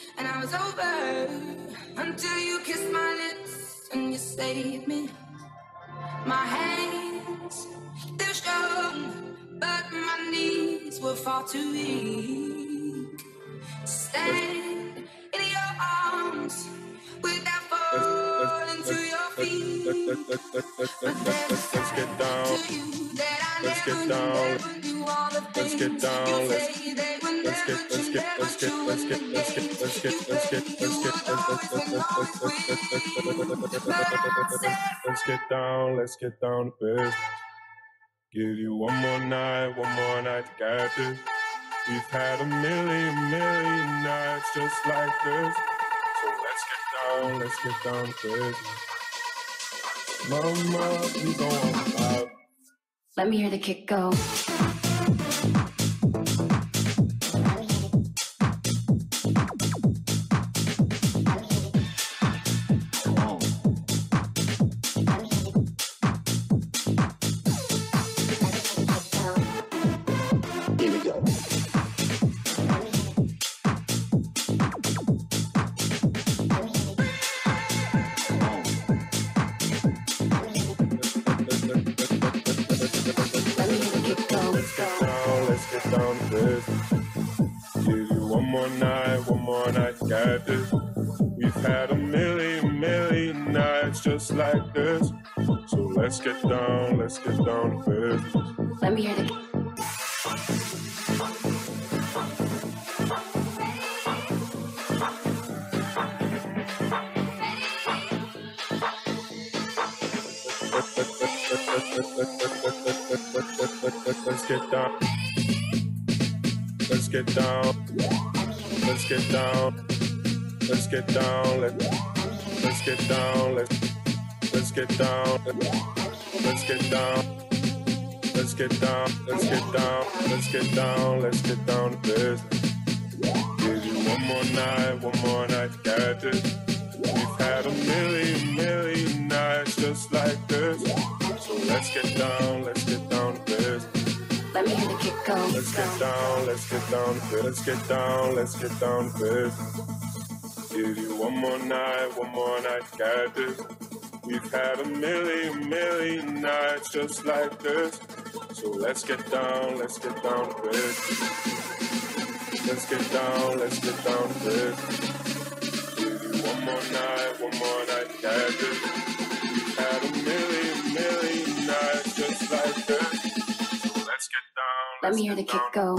and I was over until you kissed my lips and you saved me. My hands, they're strong, but my knees were far too weak. Stand in your arms without falling to your feet. But let's get down. To you that I never knew all the things you say they were never true, never true. And the games you play, you would always win, always win. But I said, Let's get down to business. Give you one more night to get this. We've had a million nights just like this. So let's get down to business. Mama, we gon' out. let me hear the kick go. Got this. We've had a million nights just like this. So let's get down to business. Let me hear the Let's get down. Let's get down. Let's get down. Let's get down. Let's get down. Let's get down. Let's get down. Let's get down. Let's get down. Let's get down. Let's get down to business. Give you one more night, got this. We've had a million nights just like this. So let's get down to business. let me hear the kick go. Let's get down to business. Give you one more night, got this. We've had a million nights just like this. So let's get down to business. Let's get down to business. Give you one more night, got this. We've had a million nights just like this. So let's get down. Let me hear the kick go.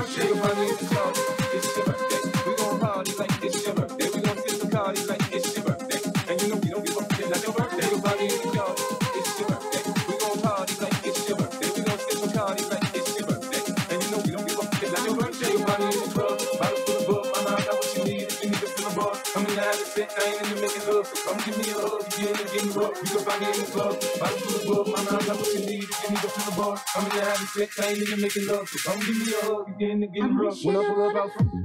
birthday, you'll find me in the club. It's your birthday. We gon' party like it's your birthday. We gon' sip Bacardi like it's your birthday. And you know we don't give up, it's not your birthday, you'll find me in the club. It's your birthday. We gon' party like it's your birthday. We gon' sip Bacardi like it's your birthday. And you know we don't give up, it's not your birthday, you'll find me in the club. Bottle full of bug, mama, I got what you need if you need to fill a bar. I'm in the habit of sex, I ain't into making love, so come give me a hug, you get in and getting rough. You can find me in the club. Bottle full of bug, mama, I got what you need if you need to fill a bar. I'm in the habit of sex, I ain't into making love, so come give me a hug, you get in and getting rough. When I pull up out from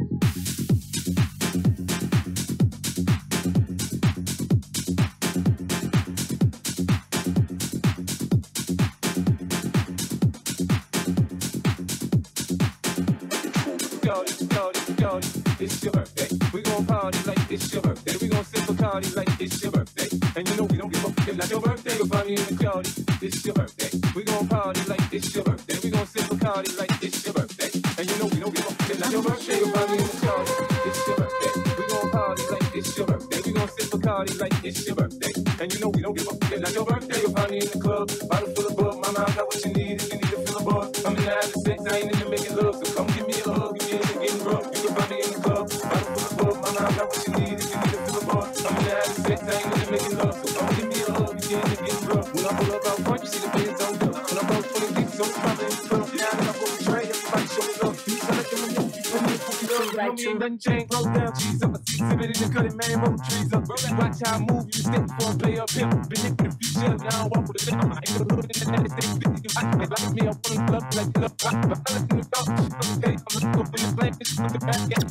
it's your birthday. We gon' party like it's your birthday. We gon' sip Bacardi like it's your birthday. And you know we don't give up, it's not your birthday. You'll find me in the Cloudy. It's your birthday. We gon' party like it's your birthday. We gon' sip Bacardi like it's your birthday. And you know we don't give up, it's not your birthday. You'll find me in the Cloudy. It's your birthday. We gon' party like it's your birthday. We gon' sip Bacardi like it's your birthday. And you know we don't give up, it's not your birthday. You'll find me in the club. Bottle full of bug, mama, I got what you need if you need to fill a bar. I'm in the habit of sex, I ain't into making love, so come give me a hug, you get in and getting rough. You can find me in the club. Bottle full of bug, mama, I got what you need if you need to fill a bar. I'm in the habit of sex, I ain't into making love, so come give me a hug, you get in and getting rough. When I pull up out front, you see the fans on up. When I roll 20 deep, so it's probably in the club. Now that I'm on the train, everybody show me love. You tell it to me, you put me in cookie love. You know me ain't nothing changed. Roll down, cheese up, I see exhibit in the cutting, man, roll the trees up. Watch how I move, you step before I play up here. Been hit with a few shells, now I walk with a thing. I'm in the hood in the United States, 50 I can like me, I wanna love like you love. But I let you know, okay, I'm gonna go for the flame, this is the back end.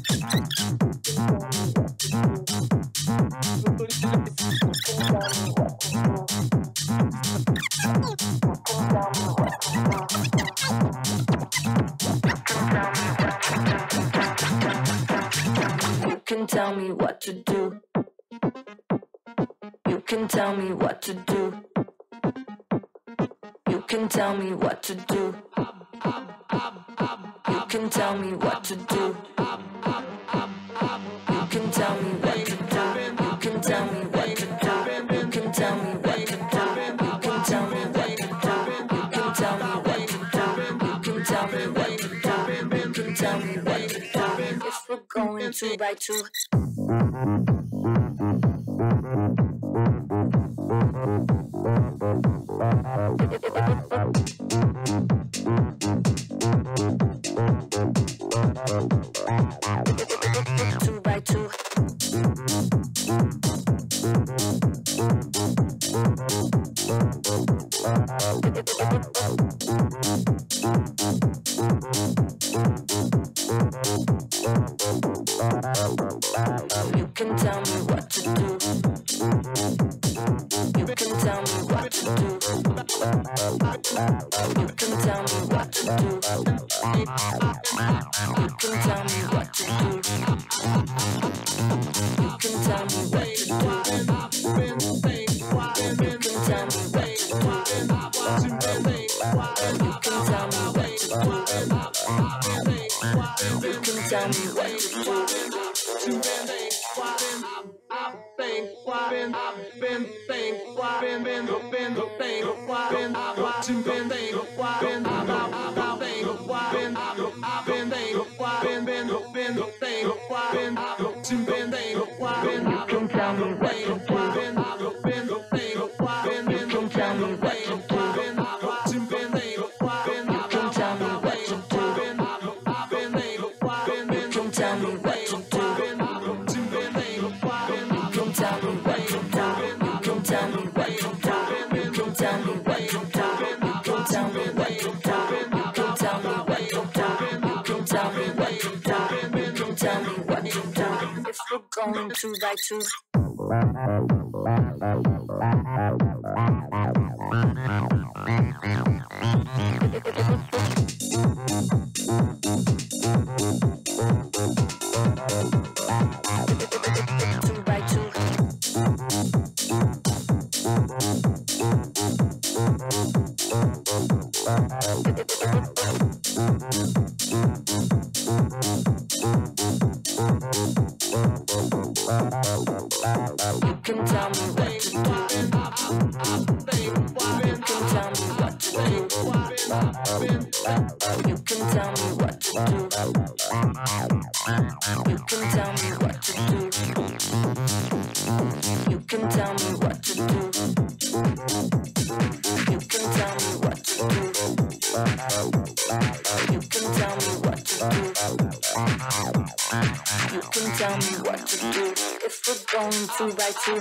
You can tell me what to do. You can tell me what to do. You can tell me what to do. You can tell me what to do. You can tell me what to do. You can tell me what to do. You can tell me what to do. You can tell me what to do. You can tell me what to do. You can tell me what to do. You can tell me what to do. If we're going 2 by 2. Two by two. You can tell me what to do. You can tell me what to do. You can tell me what to do. You can tell me what to do. You can tell me what to do. You can tell me what to do. You can tell me what to do. You can tell me what to do. You can tell me what to do. Going 2 by 2. You can tell me what to do. You can tell me what to do. You can tell me what to do. You can tell me what to do. You can tell me what to do. You can tell me what to do. If we're going 2 by 2.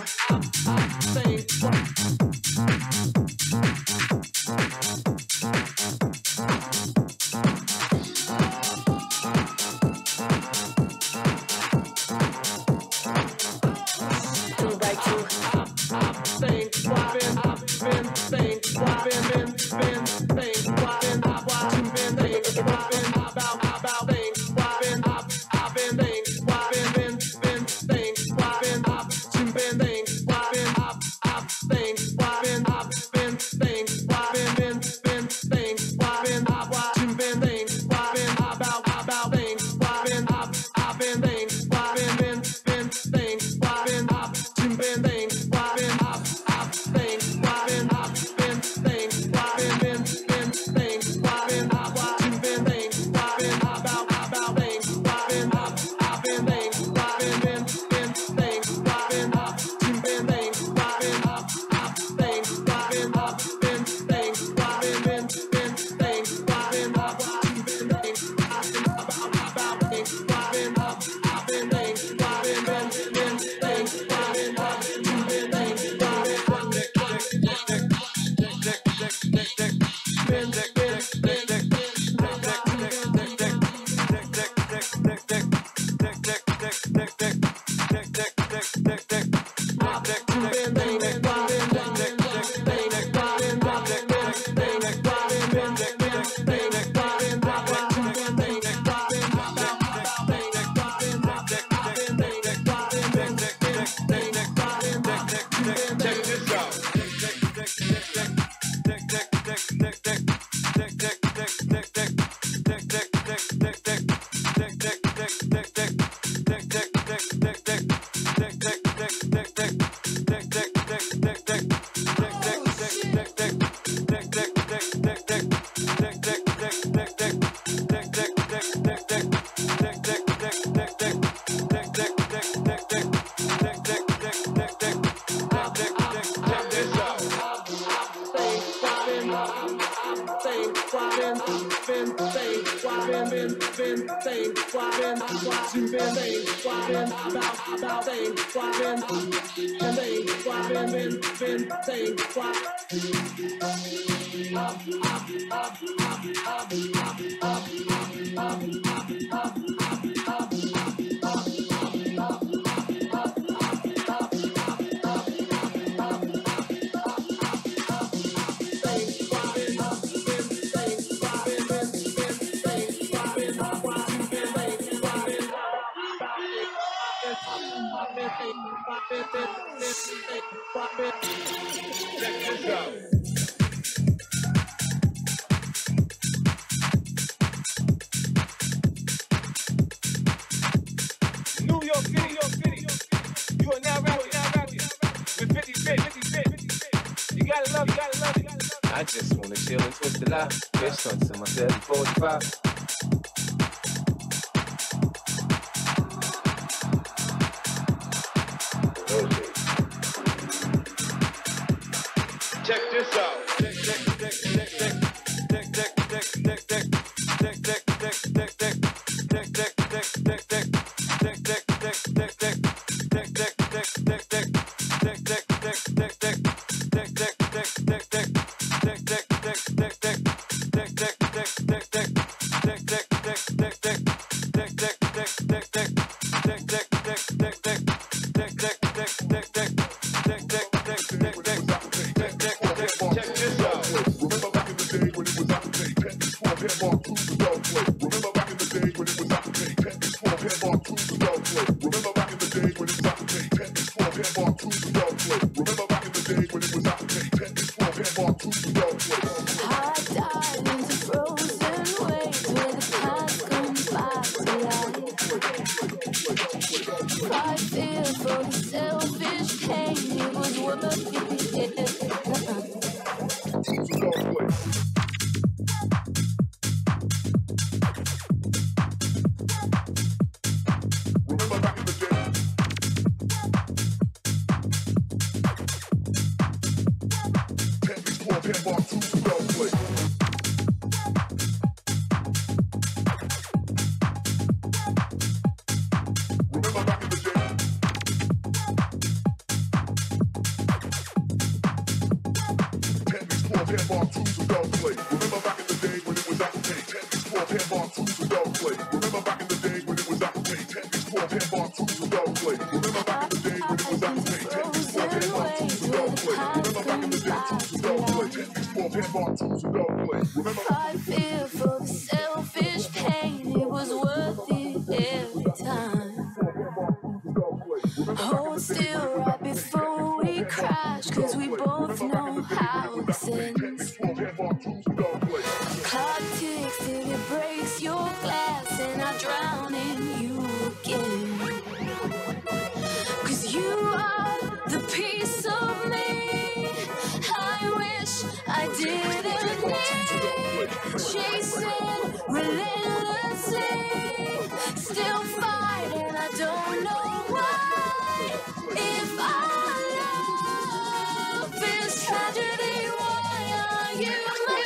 I just wanna chill and twist it out. Bitch, something to myself 45. Check this out. Remember back in the day when it was out to pay. Pen is for a pen mark. I feel for the selfish pain, it was worth it every time. Hold still right before we crash, cause we both know how this ends. Clock ticks till it breaks your glass, and I drown in you again. Cause you are the piece of me I wish I didn't need. Chasing relentlessly, still fighting, I don't know why. If our love is tragedy, why are you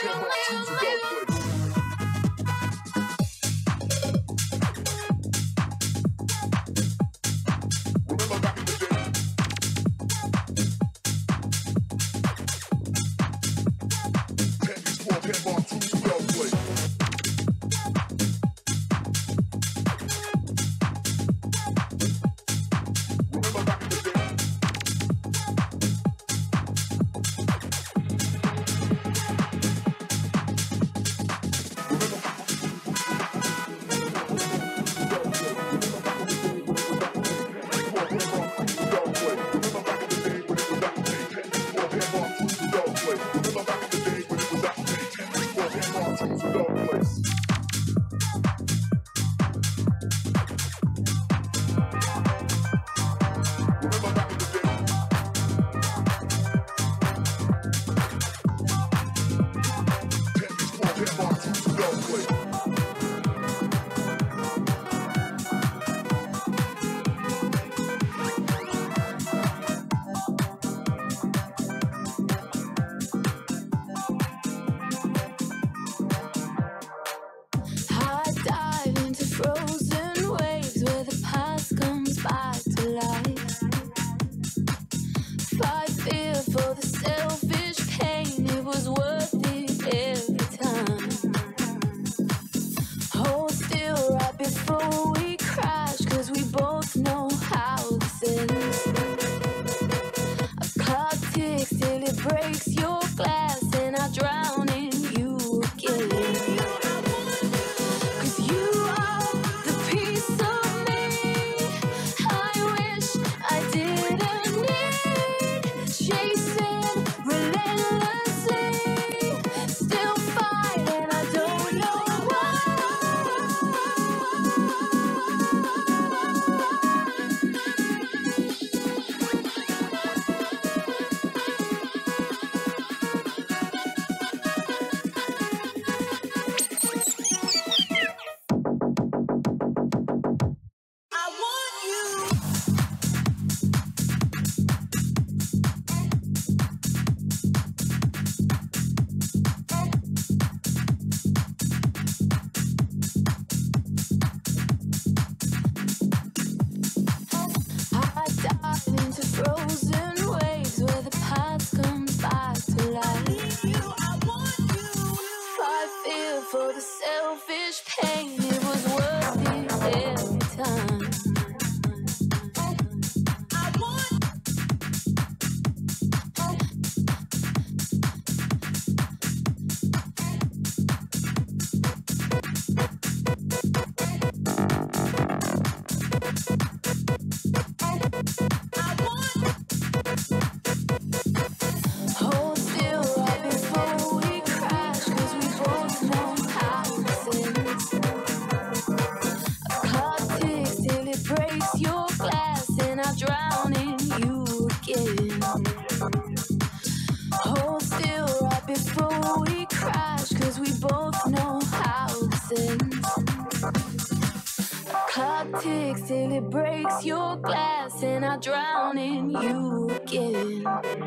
till it breaks your glass and I drown in you again.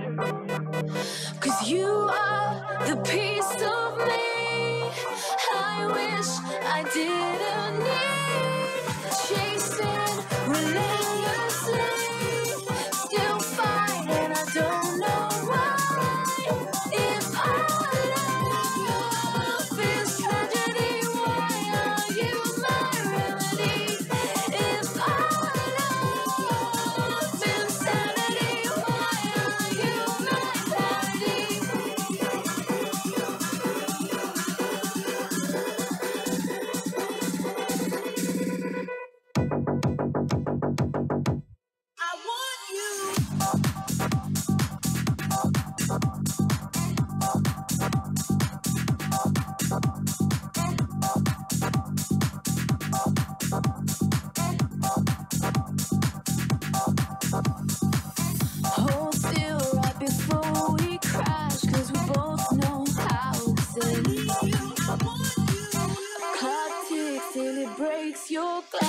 'Cause you are the piece of me I wish I didn't need. Chasing relentlessly, still fighting, I don't know why. If our love is tragedy, why are you mine?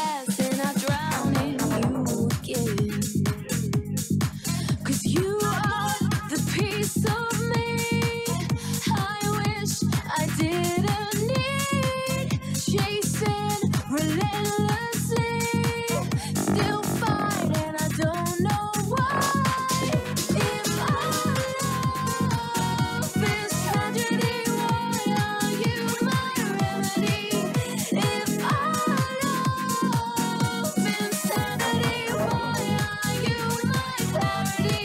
past and I drown in you again. 'Cause you are the piece of me I wish I didn't need. Chasing relentlessly, still fight and I don't know why. If our love is tragedy, why are you my remedy? If our love is insanity, why are you my parody?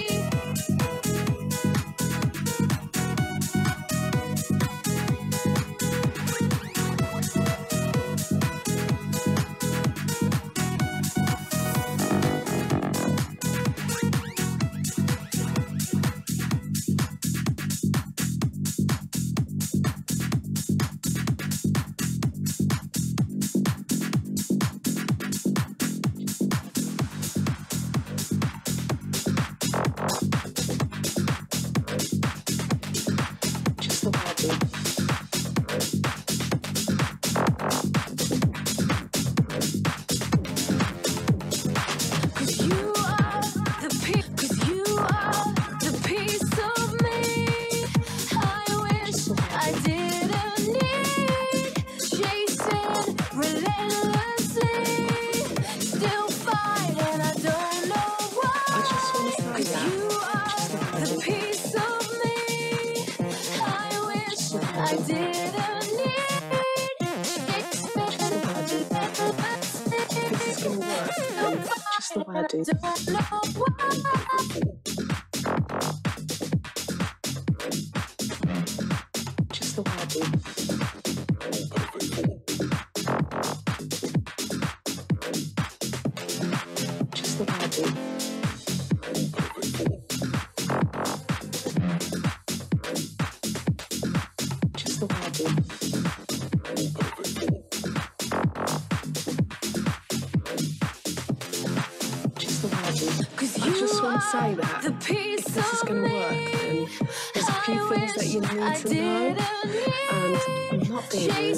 Say that if this is going to work, then there's a few things that you need to know, and I'm not being rude,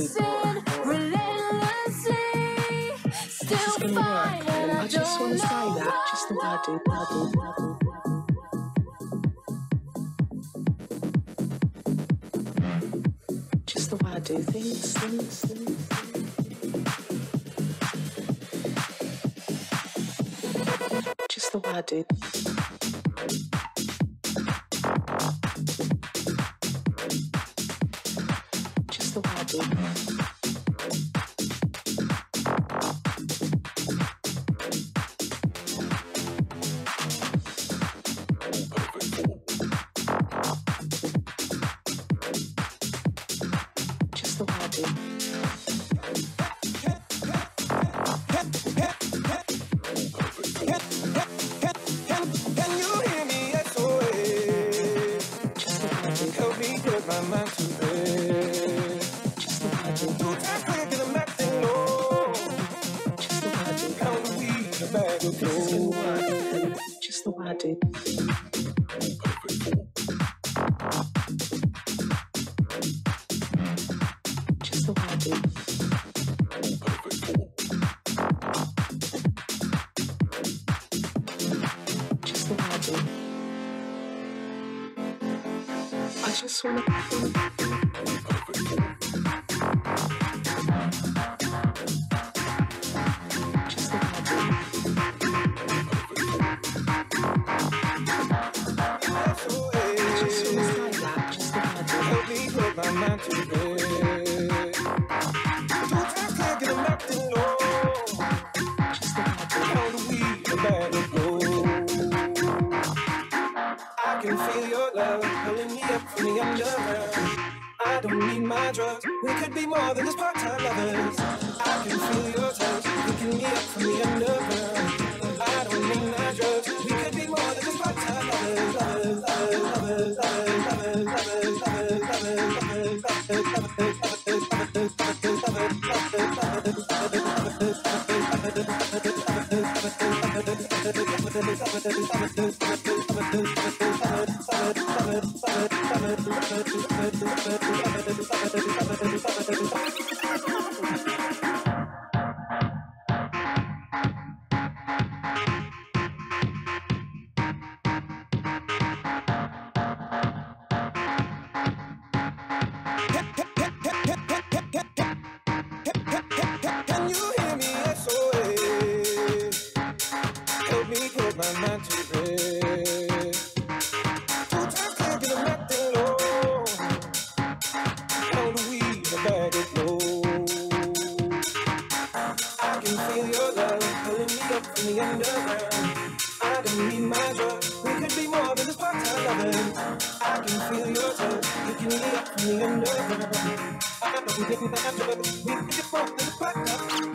if this is going to work, then I just want to say that just the way I do. Just the way I do things. Just the way I do. Just the way I do. Just the way I do. Just the way I do. Just the way I do. Just the way I do. I just want to. We could be more than just part-time lovers. I can feel your touch. You can get up from the underground. I don't need my drugs. We could be more than just part-time lovers. feel your love pulling me up from the underground. I don't need my drug. We could be more than just part-time lovers. I can feel your touch picking me up from the underground. I don't need my drug. We could be more than just part-time.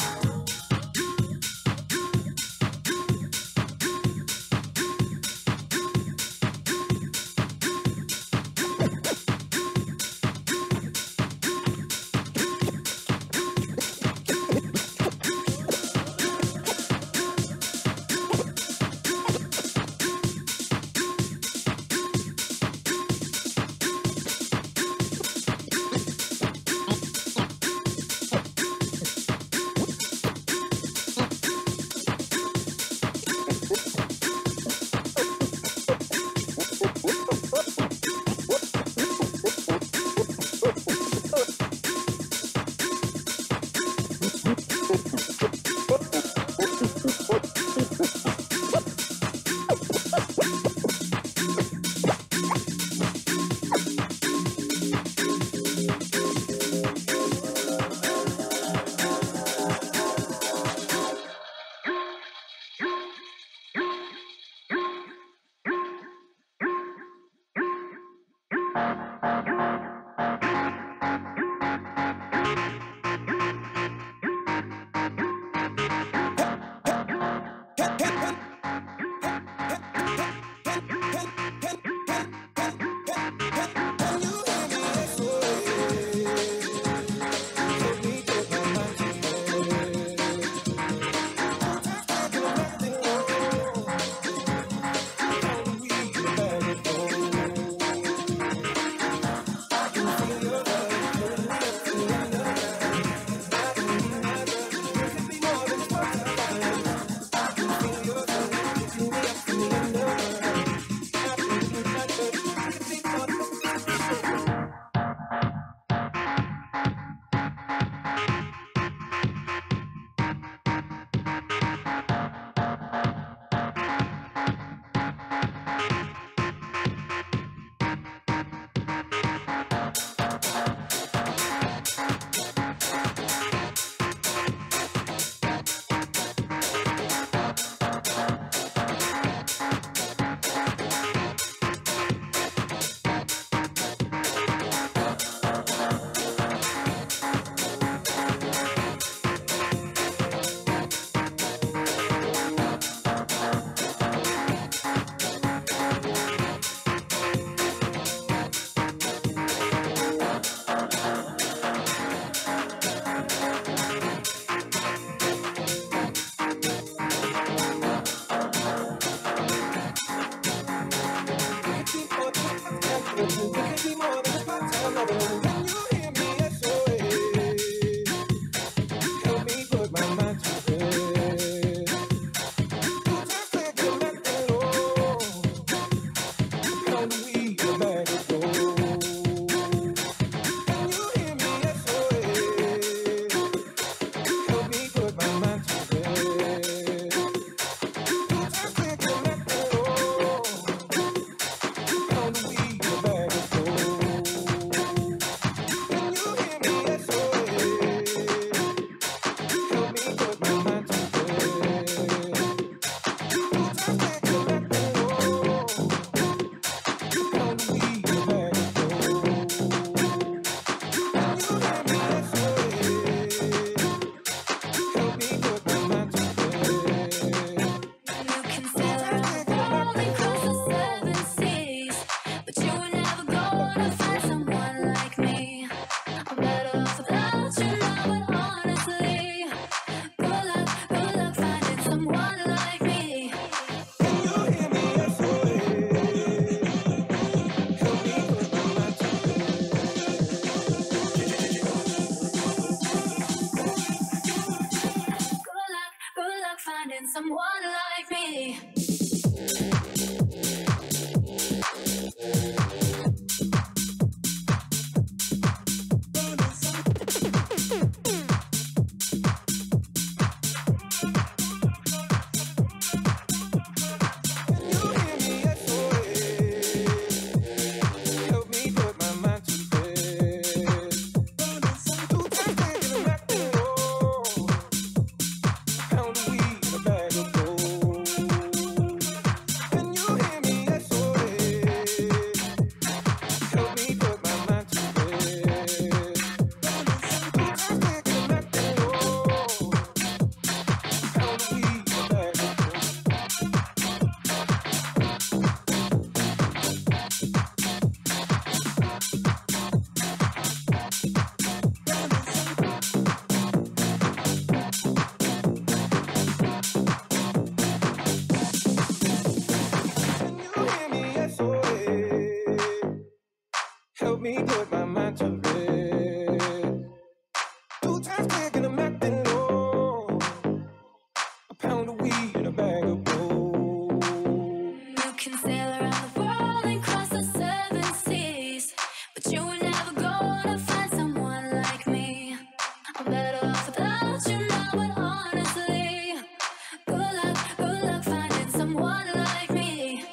me put my mind to rest. 2 times quick and I'm acting low. A pound of weed and a bag of gold. You can sail around the world and cross the 7 seas, but you were never gonna find someone like me. I'm better off without you now, but honestly, good luck finding someone like me.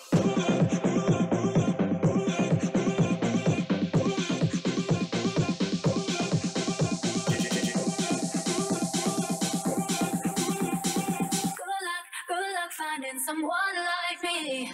Good luck finding someone like me.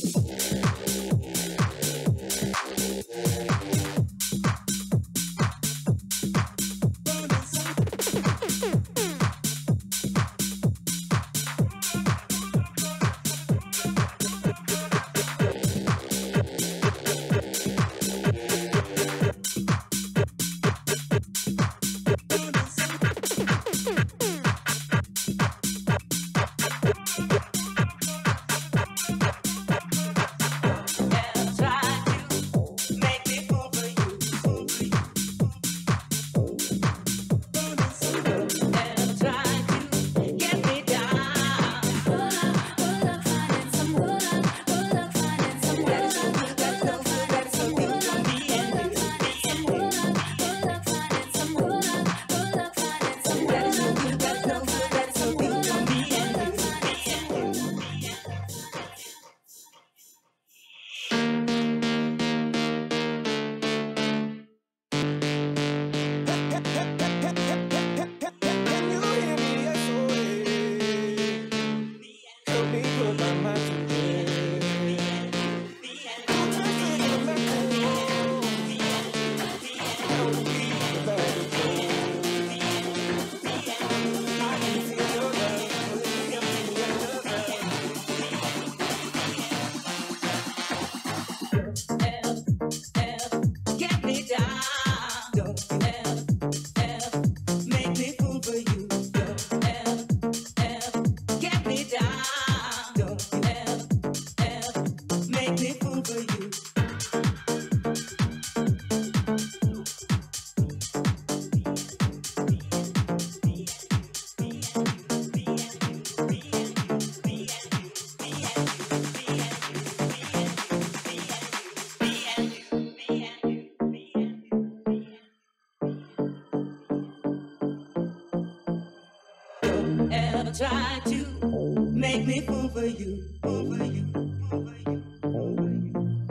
Ever try to make me fool for you, fool for you, fool for you, fool for you.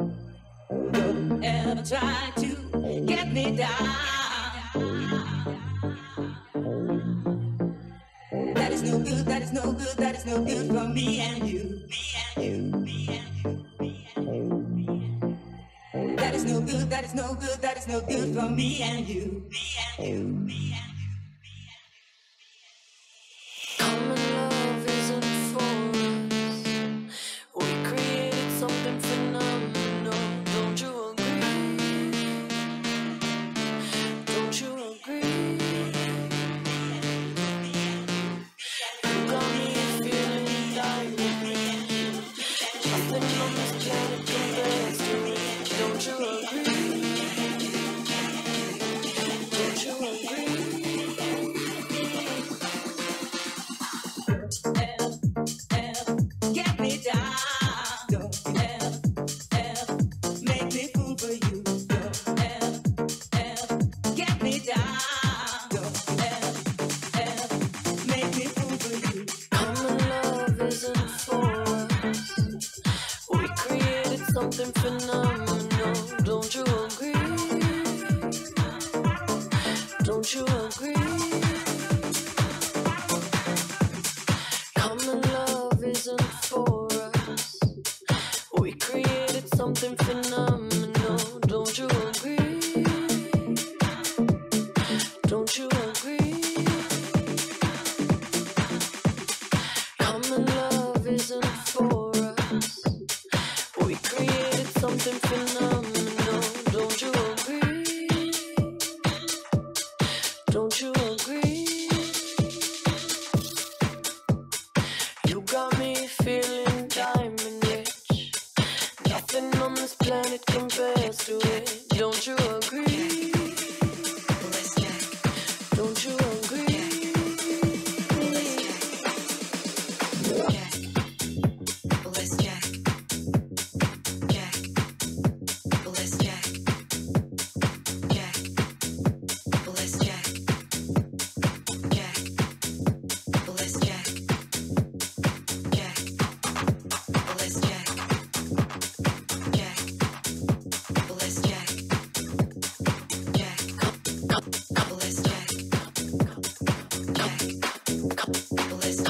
Don't ever try to get me down. That is no good, that is no good, that is no good for me and you, me and you, me and you, me and you, me and you. That is no good, that is no good, that is no good for me and you, me and you, me and you. Common love isn't for us. We created something phenomenal. Don't you agree? Don't you agree? You got me feeling like nothing on this planet compares to it. Don't you agree? Don't you agree? Get me down. Don't ever make me fool for you. Don't ever get me down. Don't ever make me fool for you. Common love isn't for us. We created something phenomenal. Don't you agree? Don't you agree? Common love isn't for us. We created something phenomenal. Don't you agree? Don't you agree? Common love isn't for us. We created something phenomenal. Don't you agree? Don't you agree? You got me feeling diamond rich. Nothing on this planet compares to it. Don't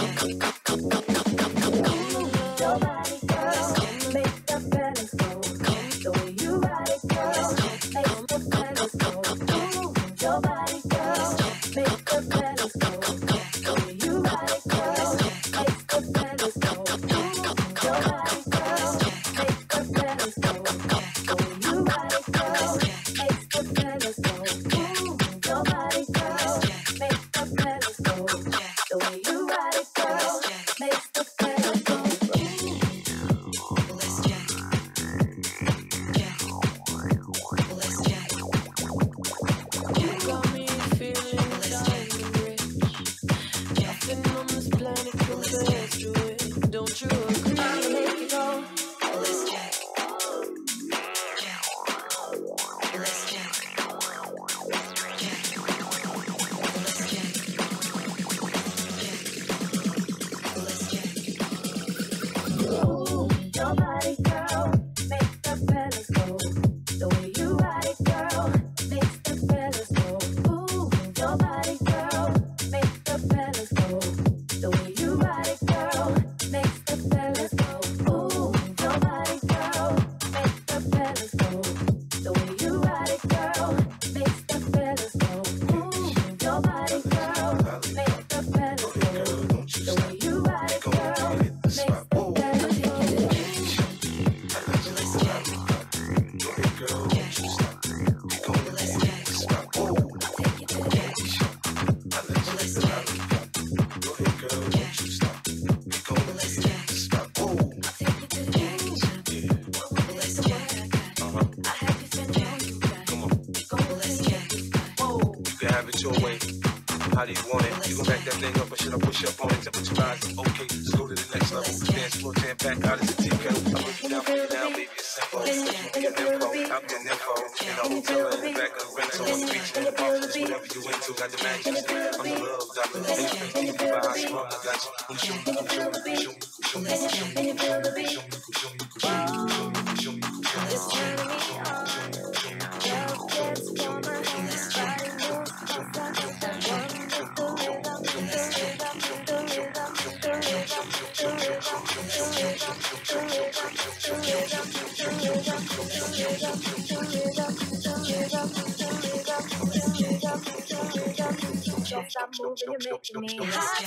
Stop moving, you're making me hot.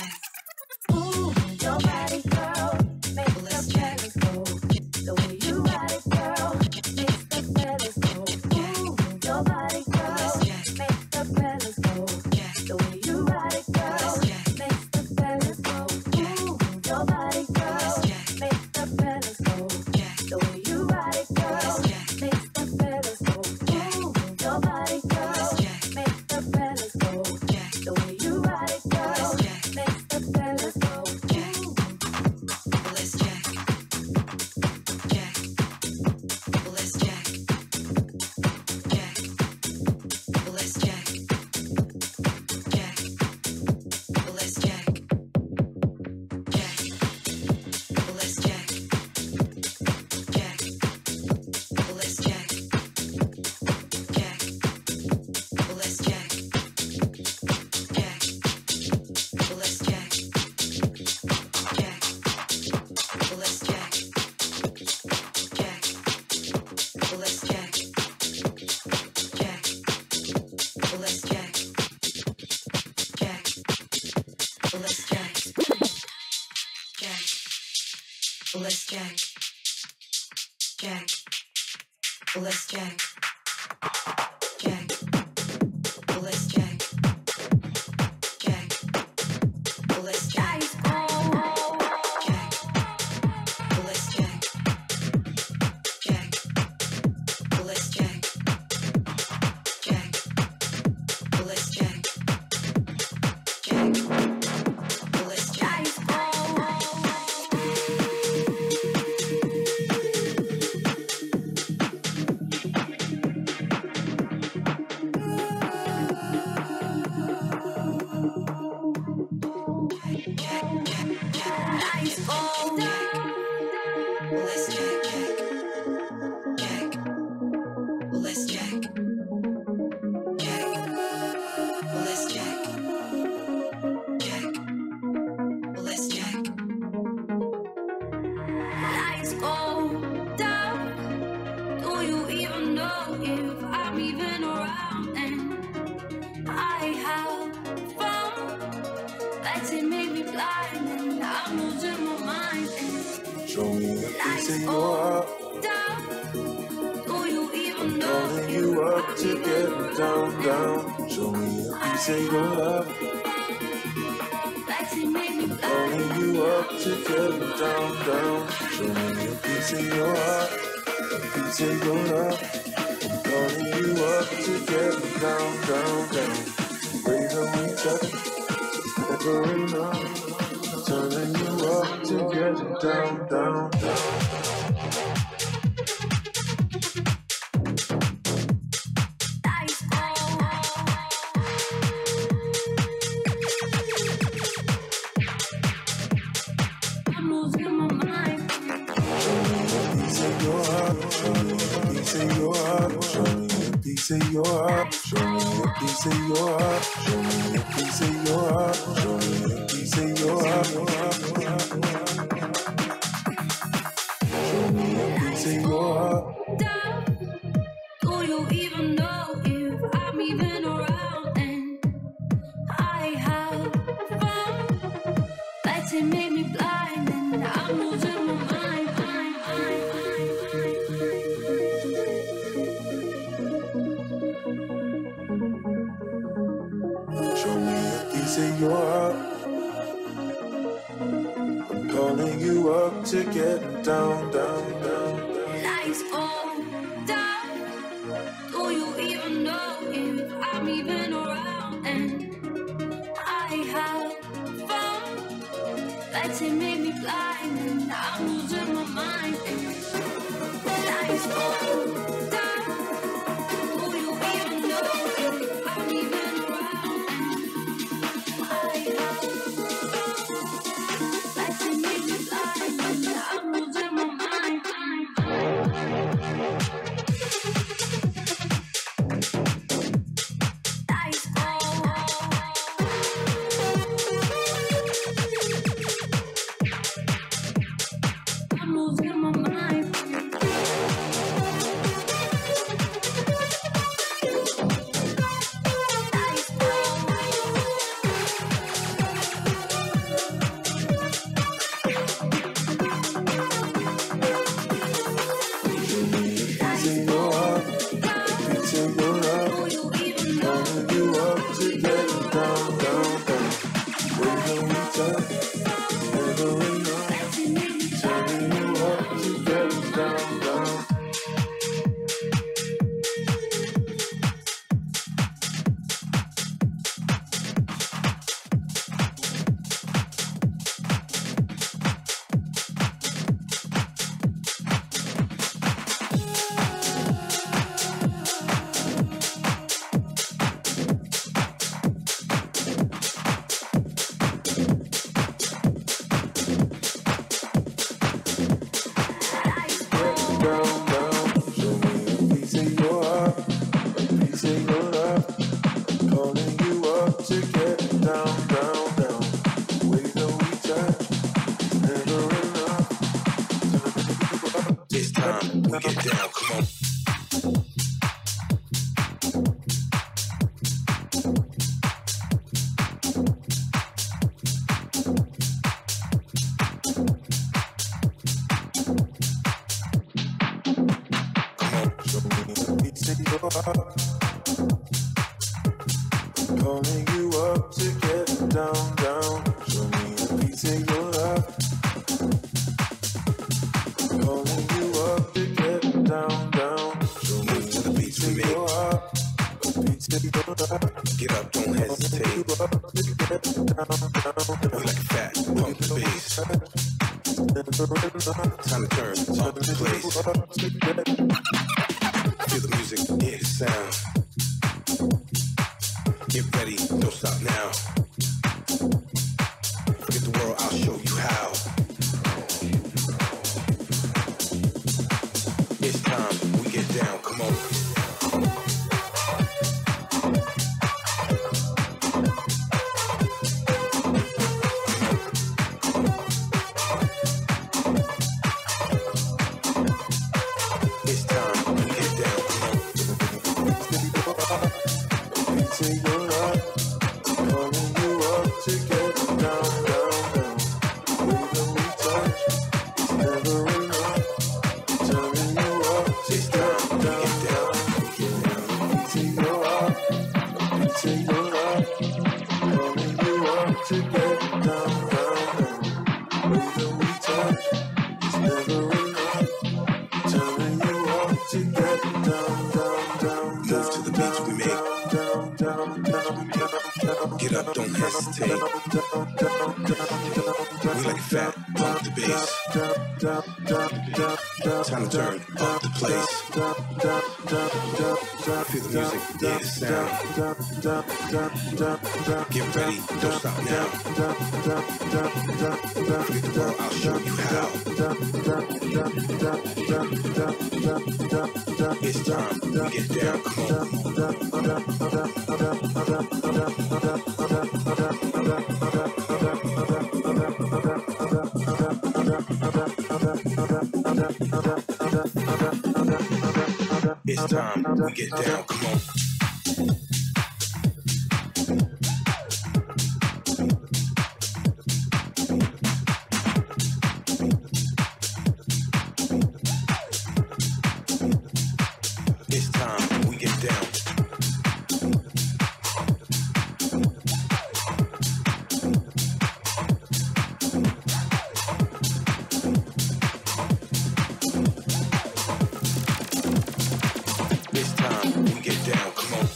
Ooh, your body, girl, make the fellas go. The way you ride it, girl, makes the fellas go. Ooh, your body, girl, make the fellas go. The way you ride it, girl, makes the fellas go. Ooh, your body, girl, make the fellas go. The way you ride it, girl, makes the fellas go. Ooh, your body, girl, make the fellas go. The way you ride it, girl, makes the fellas go. Let's jack, jack, let's jack, jack, let's jack, jack, let's jack, jack, let's jack, jack, let's jack, jack, let's jack. Let's jack, jack, let's jack, jack, let's jack, jack, let's jack, jack, let's jack, jack, let's jack, jack, let's jack, jack, let's jack. Let's Show me a piece of your heart. Calling you up to get down, down. Show me a piece of your love. Calling you up to get down, down. Show me a piece of your heart, a piece of your love. Calling you up to get down, down, down. Way that we touch, never enough. Turning you up to get down, down, down. Piece of your heart, show me a piece of your heart, show me a piece of your heart, show me a piece of your heart, show me a piece of your heart. Do you even know if I'm even around? And I have found that it made me blind, and I'm losing my mind. Your heart. I'm calling you up to get down, down, down. Lights all down. Do you even know if I'm even around? And I have found that it made me blind, and I'm losing my mind. Lights all down. Do you even know if I'm even around? We like it fat, bump the bass. Time to turn up the place. Feel the music, yeah, the sound. Get ready, don't stop now. Forget the world, I'll show you how. It's time, we get down, come on. It's time, we get down, come on. It's time, we get down. It's time, we get down, come on.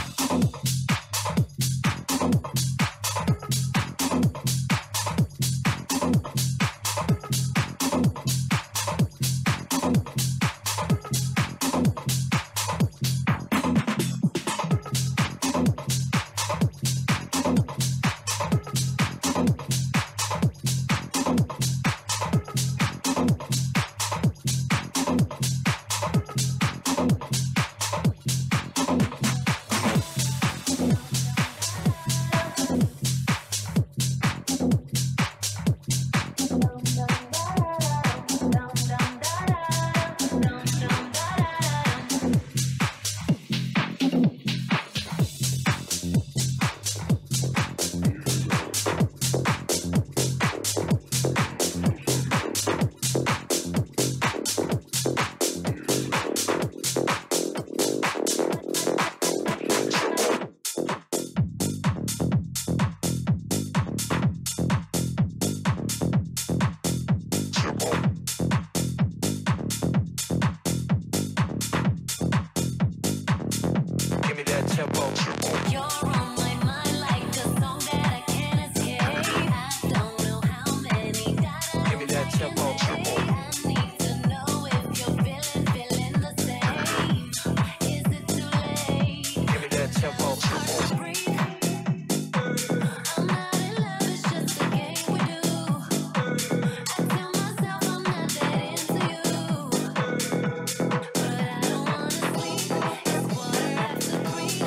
Give me that tempo. You're on my mind like a song that I can't escape. I don't know how many times Give me that tempo. I need to know if you're feeling the same. Is it too late? Give me that tempo. Breathe. I'm not in love, it's just a game we do. I tell myself I'm not that into you, but I don't wanna sleep. It's water after three.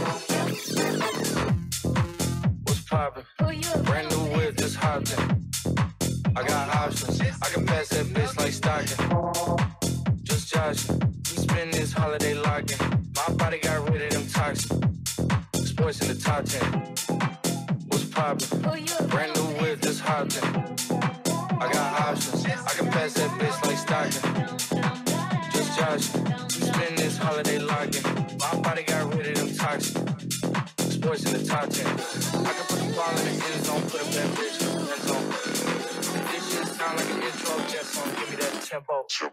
What's poppin'? Brand new whip, just hopped in. I got options. I can pass that bitch like Stockton. Just joshing. We spend this holiday locking. My body got rid of them toxins. Sports in the top 10. What's poppin'? Brand new whip, just hopped in. I got options. I can pass that bitch like Stockton. Just joshing. We spend this holiday locking. My body got rid of them toxins. Sports in the top 10. I can put the ball in the end zone, put a bad bitch in the red zone. This shit sound like an intro jet song. Give me that tempo.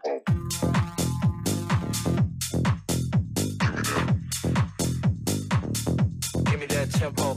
Give me that tempo.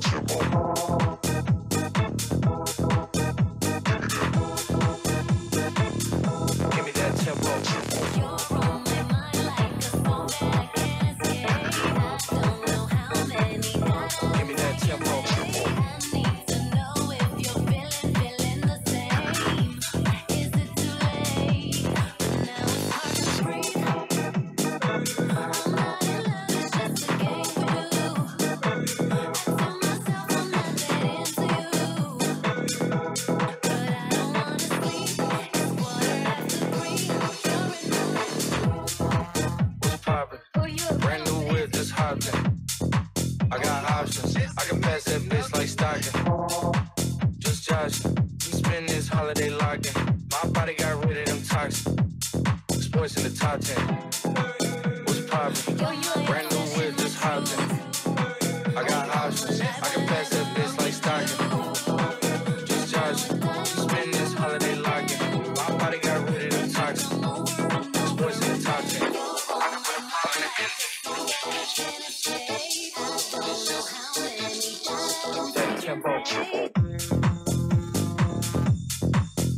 Give me that tempo. You're on my mind like a song that I can't escape. I don't know how many times Give me that tempo. I need to know if you're feeling the same. Is it too late? But now it's hard to breathe. I'm not in love, it's just a game we do. I tell myself I'm not that into you, but I don't wanna sleep. It's water after three. What's poppin'? Brand new whip, just hopped in. I got options. I can pass that bitch like Stockton. Just joshing. We spend this holiday locking. My body got rid of them toxins. Sports in the top 10. What's poppin'? Brand new whip, just hopped in. I got options. I can pass that bitch like Stockton. Just joshing. We spend this holiday locking. My body got rid of them toxins. Sports in the top 10. I can put a ball in the end. Give me that tempo.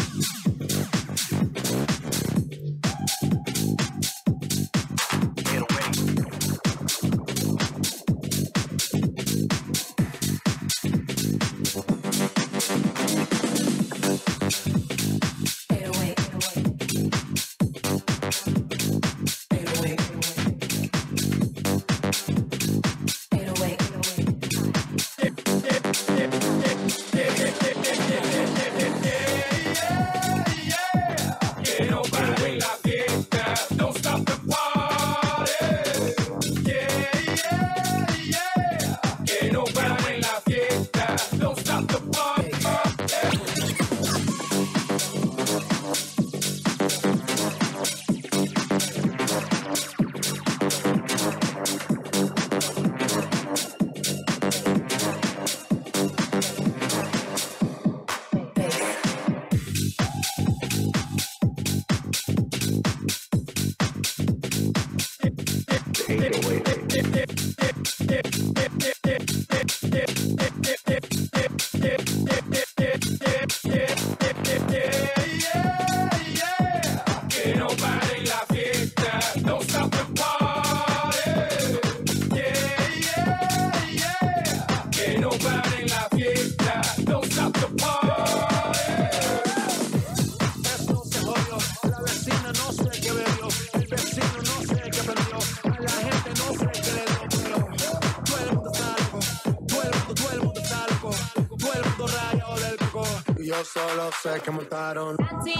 Que no pare la fiesta, don't stop the party. Que no pare la fiesta, don't stop the party. Esto se jodió, la vecina no sé qué bebió, el vecino no sé qué perdió, a la gente no sé qué le dio, pero todo el mundo está loco, todo el mundo está loco, todo el mundo rayado del coco. Y yo solo sé que montaron.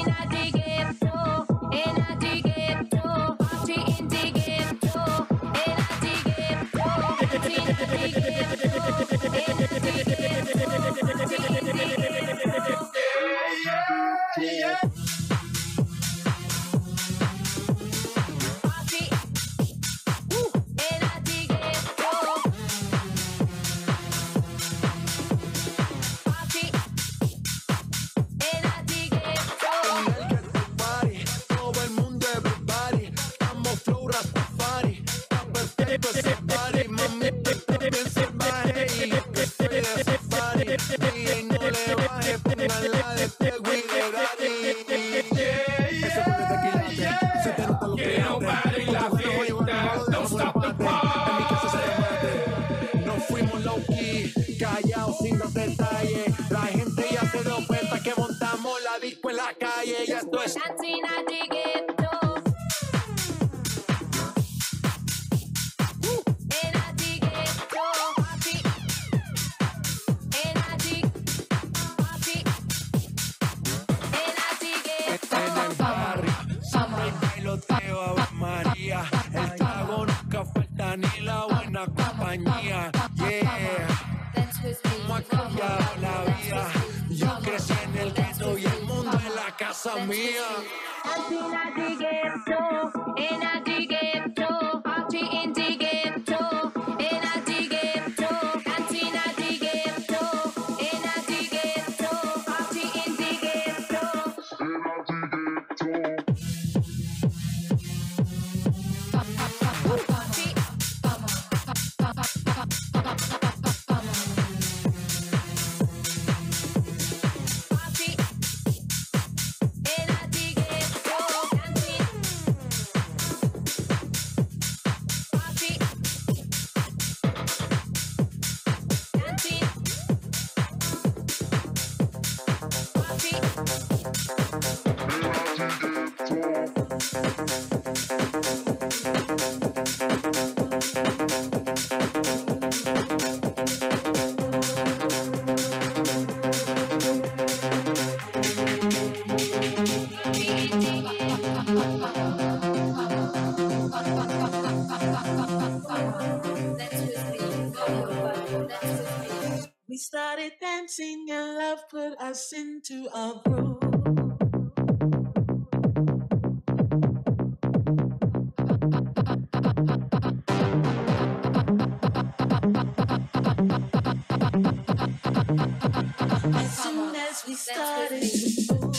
Todo el mundo everybody, estamos flow Rastafari, está perfecto ese party, mami, bien salvaje y que estoy de safari, y no le baje, póngala de Tego y de Daddy. Ese fue el tequilate, se te nota lo que nobody la fiesta, don't stop the party. En mi casa se remate, nos fuimos low key, callados sin los detalles, la gente ya se dio cuenta que montamos la disco en la calle y esto es María, el trago nunca falta ni la buena compañía. Yeah, cómo ha cambiado la vida. Yo crecí en el ghetto y el mundo es la casa mía. We started dancing and love put us into a groove. As soon as we started to move.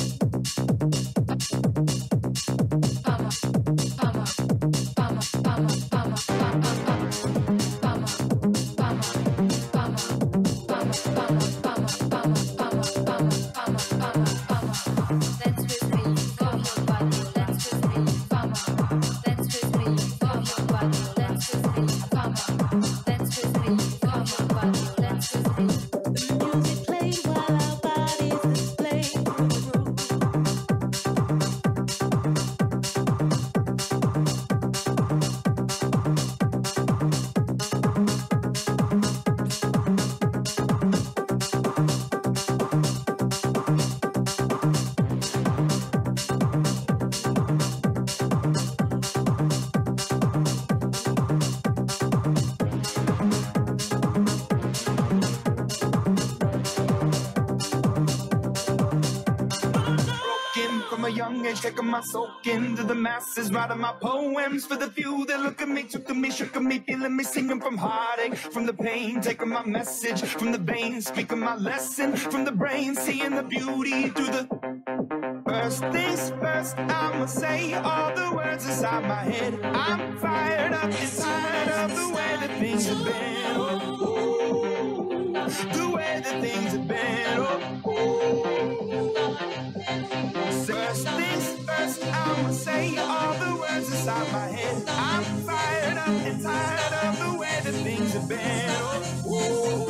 Taking my soak into the masses, writing my poems for the few that look at me, took me, shook me, feeling me, singing from heartache, from the pain, taking my message from the veins, speaking my lesson from the brain, seeing the beauty through the First things first, I'ma say all the words inside my head. I'm fired up and tired of the way that things have been. Oh, the way that things have been. Oh, first things first, I'ma say all the words inside my head. I'm fired up and tired of the way that things have been. Oh,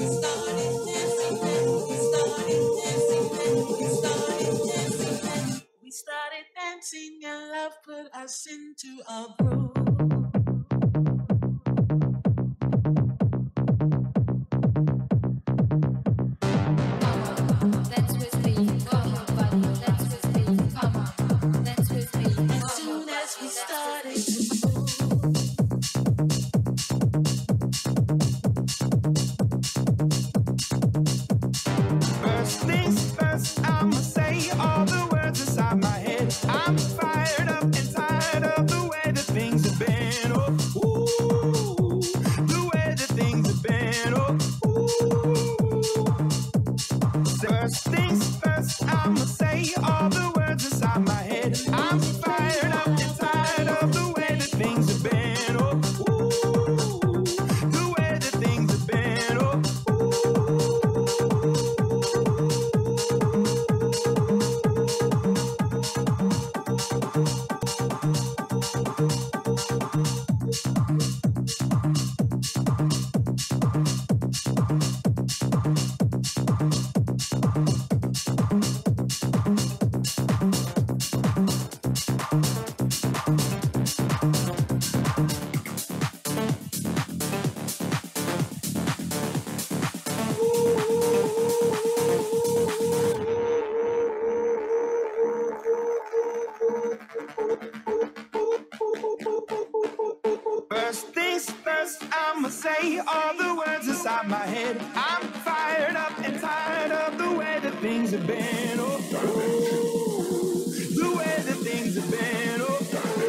we started dancing and love put us into a groove. Dance with me, come on, buddy. Dance with me, come on. Dance with me. As soon as we started to first things first, I'ma say all the words inside my head. I'm fired up and tired of the way that things have been. Oh, ooh, the way that things have been. Oh, ooh. First things first, I'ma say all the words inside my head. I'm fired up and tired of the way that things have been. Oh, ooh, the way that things have been. Oh, first things first, I'ma say all the words inside my head. I'm fired up and tired of the way that things have been. Oh, ooh, the way that things have been. Oh,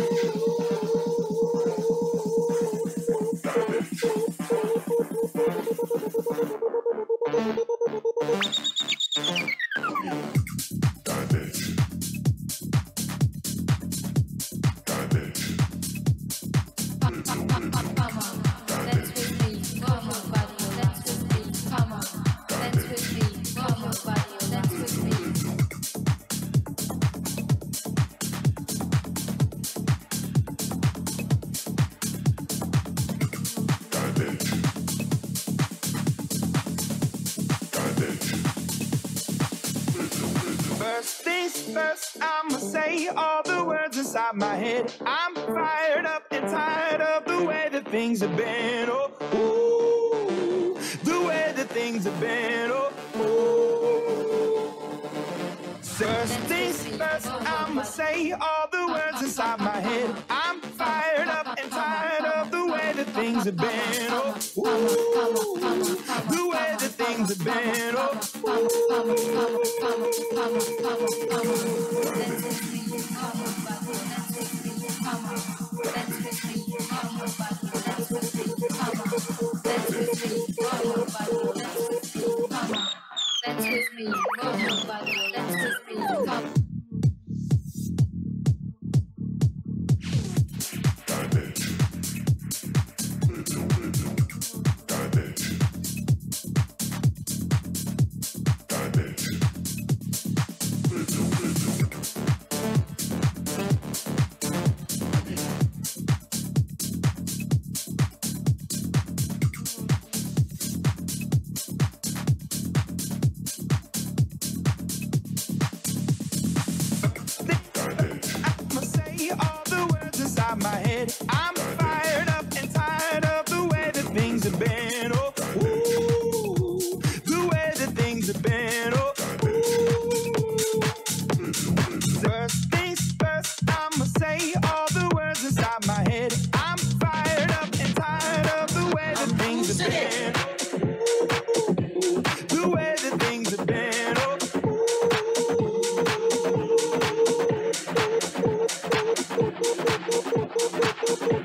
first things first, I'ma say all the words inside my head. I'm fired up and tired of the way that things have been. Oh, ooh, the way that things have been. Oh, ooh. First things first, I'ma say all the words inside my head. I'm fired up and tired of the way that things have been. Oh, ooh, the way that things have been. Oh, Dance with me, come on, buddy. Dance with me, come on. my head. I'm fired up and tired of the way that things have been. Oh, ooh, the way that things have been. Oh, ooh. First things first, I'ma say all the words inside my head. I'm fired up and tired of the way that things have been. The way that things have been. Oh,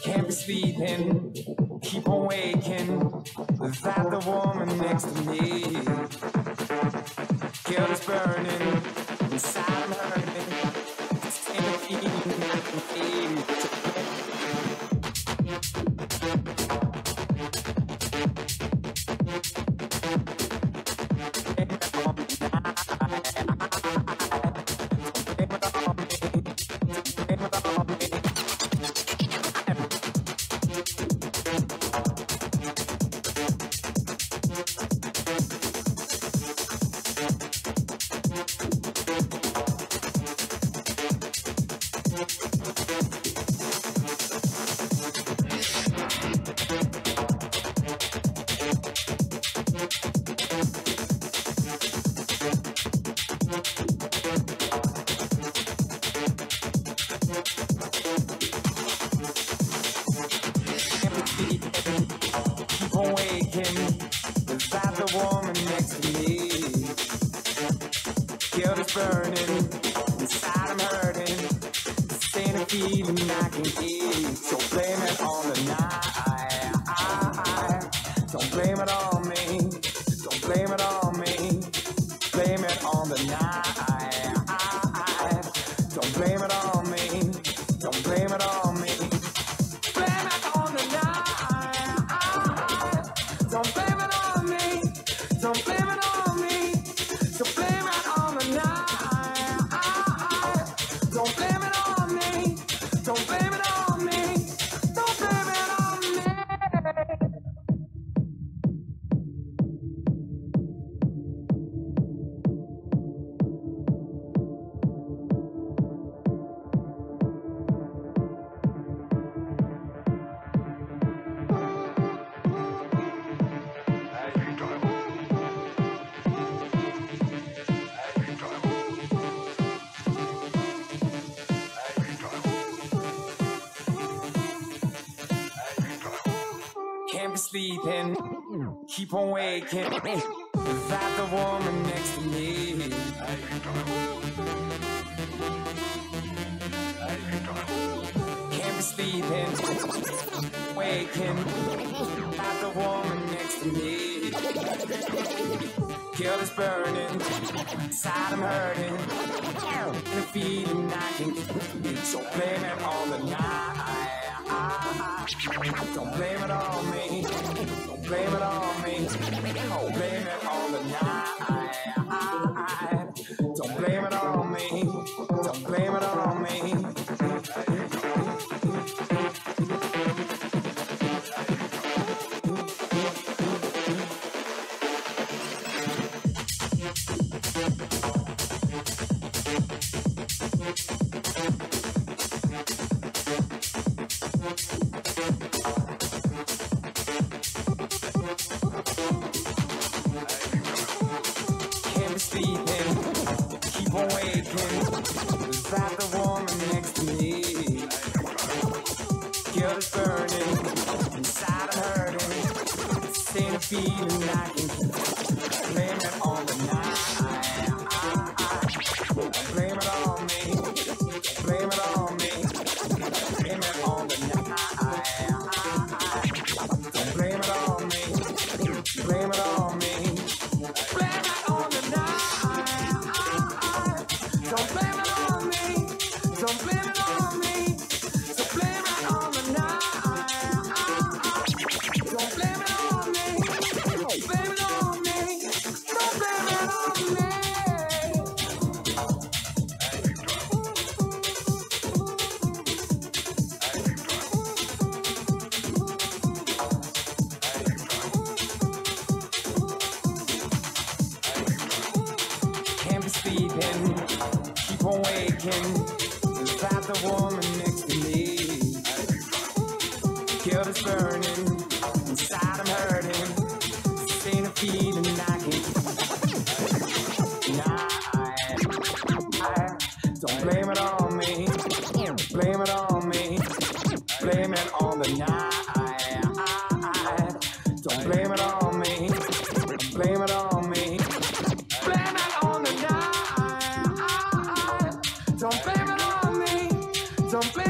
Can't be sleeping, keep on waking without the woman next to me. Guilt is burning, inside I'm hurting. It's in the feeling I can feel. Keep on waking without the woman next to me. Guilt is burning, inside I'm hurting. This ain't a feeling I can keep. So blame it on the night. Don't blame it on me. Don't blame it on me. Blame it on the night. Don't blame it on me. Don't blame it on me. Blame it on the night. Don't blame it on me. Don't blame it on me. So blame it on the night. Don't blame it on me. Don't blame it on me. Don't blame it on me. Can't be sleeping, keep on waking without the woman next to me. Can't be sleeping, waking without the woman next to me. Guilt is burning, inside I'm hurting. And a feeling I can keep. So blame it on the night. Don't blame it on me. Don't blame it on me. Don't blame it on the night. Don't blame it on me. Don't blame it on me. Can't be sleeping, keep on waking without the woman next to me. Guilt is burning, inside I'm hurting. This ain't a feeling I can keep. Blame it on the night. Blame it on me. Blame it on me. Blame it on the night. Don't blame it on me. Blame it on me. Blame it on the night. Don't blame it on me. Don't blame it on me. So blame it on the night. Don't blame it on me. Blame it on me. Don't blame it on me. Can't be sleeping, keep on waking without the woman next to me. Guilt is burning, inside I'm hurting. This ain't a feeling I can keep. Don't blame it on me. Blame it on me. Blame it on the night. Don't blame it on me. Blame it on me. Blame it on the night. Don't blame it on me. Don't blame